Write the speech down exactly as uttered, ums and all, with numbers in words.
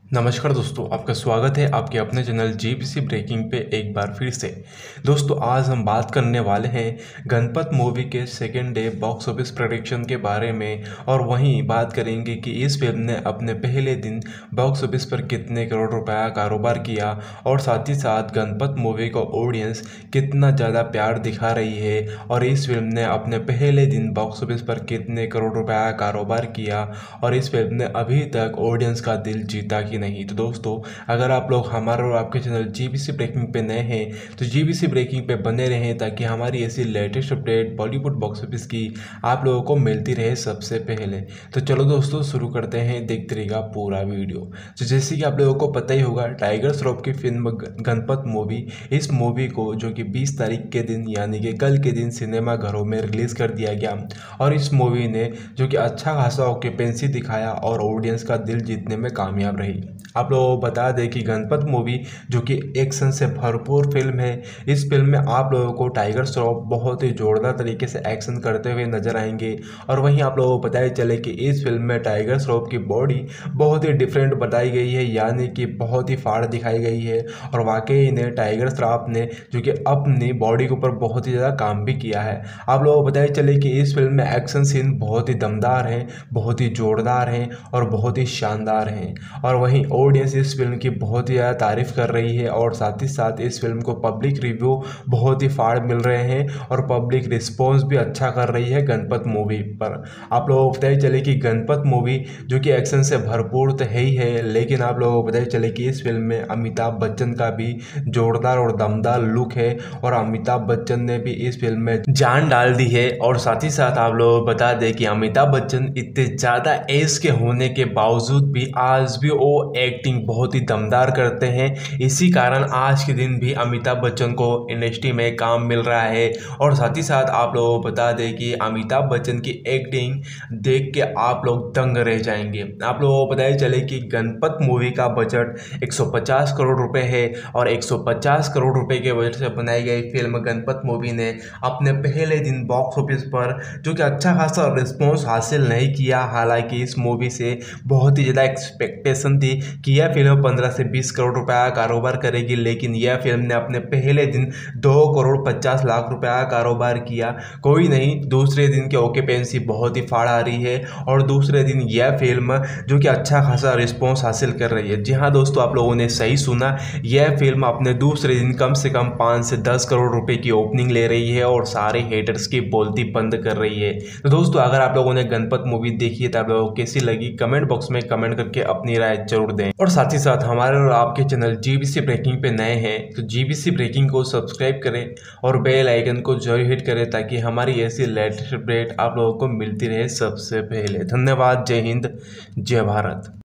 नमस्कार दोस्तों, आपका स्वागत है आपके अपने चैनल जीबीसी ब्रेकिंग पे एक बार फिर से। दोस्तों, आज हम बात करने वाले हैं गणपत मूवी के second day box office prediction के बारे में, और वहीं बात करेंगे कि इस फिल्म ने अपने पहले दिन बॉक्स ऑफिस पर कितने करोड़ रुपया कारोबार किया, और साथ ही साथ गणपत मूवी को ऑडियंस कितना ज़्यादा प्यार दिखा रही है, और इस फिल्म ने अपने पहले दिन बॉक्स ऑफिस पर कितने करोड़ रुपया कारोबार किया, और इस फिल्म ने अभी तक ऑडियंस का दिल जीता कि नहीं। तो दोस्तों, अगर आप लोग हमारे और आपके चैनल जीबीसी ब्रेकिंग पे नए हैं तो जीबीसी ब्रेकिंग पे बने रहें, ताकि हमारी ऐसी latest update Bollywood box office की आप लोगों को मिलती रहे सबसे पहले। तो चलो दोस्तों, शुरू करते हैं, देखते रहिएगा पूरा वीडियो। तो जैसे कि आप लोगों को पता ही होगा, टाइगर श्रॉफ की फिल्म गणपत मूवी, इस मूवी को जो कि बीस तारीख के दिन यानी कि कल के दिन सिनेमा घरों में रिलीज कर दिया गया, और इस मूवी ने जो कि अच्छा खासा ऑक्यूपेंसी दिखाया और ऑडियंस का दिल जीतने में कामयाब रही। आप लोगों को बता दें कि गणपत मूवी जो कि एक्शन से भरपूर फिल्म है, इस फिल्म में आप लोगों को टाइगर श्रॉफ बहुत ही जोरदार तरीके से एक्शन करते हुए नजर आएंगे। और वहीं आप लोगों को पता ही चले कि इस फिल्म में टाइगर श्रॉफ की बॉडी बहुत ही डिफरेंट बताई गई है, यानी कि बहुत ही फाड़ दिखाई गई है। और वाकई ने टाइगर श्रॉफ ने जो कि अपनी बॉडी के ऊपर बहुत ही ज़्यादा काम भी किया है। आप लोगों को पता ही चले कि इस फिल्म में एक्शन सीन बहुत ही दमदार हैं, बहुत ही जोरदार हैं और बहुत ही शानदार हैं। और वहीं ऑडियंस इस फिल्म की बहुत ही ज़्यादा तारीफ कर रही है, और साथ ही साथ इस फिल्म को पब्लिक रिव्यू बहुत ही फाड़ मिल रहे हैं, और पब्लिक रिस्पॉन्स भी अच्छा कर रही है गणपत मूवी पर। आप लोगों को पता ही चले कि गणपत मूवी जो कि एक्शन से भरपूर तो है ही है, लेकिन आप लोगों को पता ही चले कि इस फिल्म में अमिताभ बच्चन का भी जोरदार और दमदार लुक है, और अमिताभ बच्चन ने भी इस फिल्म में जान डाल दी है। और साथ ही साथ आप लोगों को बता दें कि अमिताभ बच्चन इतने ज़्यादा एज के होने के बावजूद भी आज भी वो एक्टिंग बहुत ही दमदार करते हैं। इसी कारण आज के दिन भी अमिताभ बच्चन को इंडस्ट्री में काम मिल रहा है। और साथ ही साथ आप लोगों को बता दें कि अमिताभ बच्चन की एक्टिंग देख के आप लोग दंग रह जाएंगे। आप लोगों को पता ही चले कि गणपत मूवी का बजट एक सौ पचास करोड़ रुपए है, और एक सौ पचास करोड़ रुपए के बजट से बनाई गई फिल्म गणपत मूवी ने अपने पहले दिन बॉक्स ऑफिस पर जो कि अच्छा खासा रिस्पॉन्स हासिल नहीं किया। हालांकि इस मूवी से बहुत ही ज़्यादा एक्सपेक्टेशन थी कि यह फिल्म पंद्रह से बीस करोड़ रुपया कारोबार करेगी, लेकिन यह फिल्म ने अपने पहले दिन दो करोड़ पचास लाख रुपया कारोबार किया। कोई नहीं, दूसरे दिन की ऑक्यूपेंसी बहुत ही फाड़ आ रही है, और दूसरे दिन यह फिल्म जो कि अच्छा खासा रिस्पॉन्स हासिल कर रही है। जी हाँ दोस्तों, आप लोगों ने सही सुना, यह फिल्म अपने दूसरे दिन कम से कम पाँच से दस करोड़ रुपए की ओपनिंग ले रही है, और सारे हेटर्स की बोलती बंद कर रही है। तो दोस्तों, अगर आप लोगों ने गणपत मूवी देखी है तो आप लोगों को कैसी लगी, कमेंट बॉक्स में कमेंट करके अपनी राय जरूर दें। और साथ ही साथ हमारे और आपके चैनल जीबीसी ब्रेकिंग पे नए हैं तो जीबीसी ब्रेकिंग को सब्सक्राइब करें, और बेल आइकन को जरूर हिट करें, ताकि हमारी ऐसी लेटेस्ट अपडेट आप लोगों को मिलती रहे सबसे पहले। धन्यवाद। जय हिंद, जय भारत।